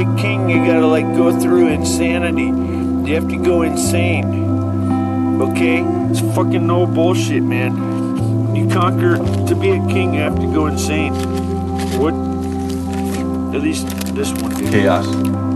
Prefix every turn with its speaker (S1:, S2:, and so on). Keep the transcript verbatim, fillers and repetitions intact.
S1: a king, you gotta like go through insanity. You have to go insane. Okay? It's fucking no bullshit, man. You conquer, to be a king, you have to go insane. What? At least this one did.
S2: Chaos.